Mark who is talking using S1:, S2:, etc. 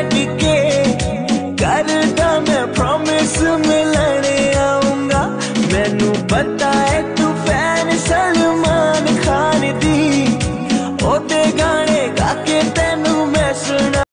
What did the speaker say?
S1: छड़ के करदा मैं प्रॉमिस मिलने आऊंगा। मैनू पता है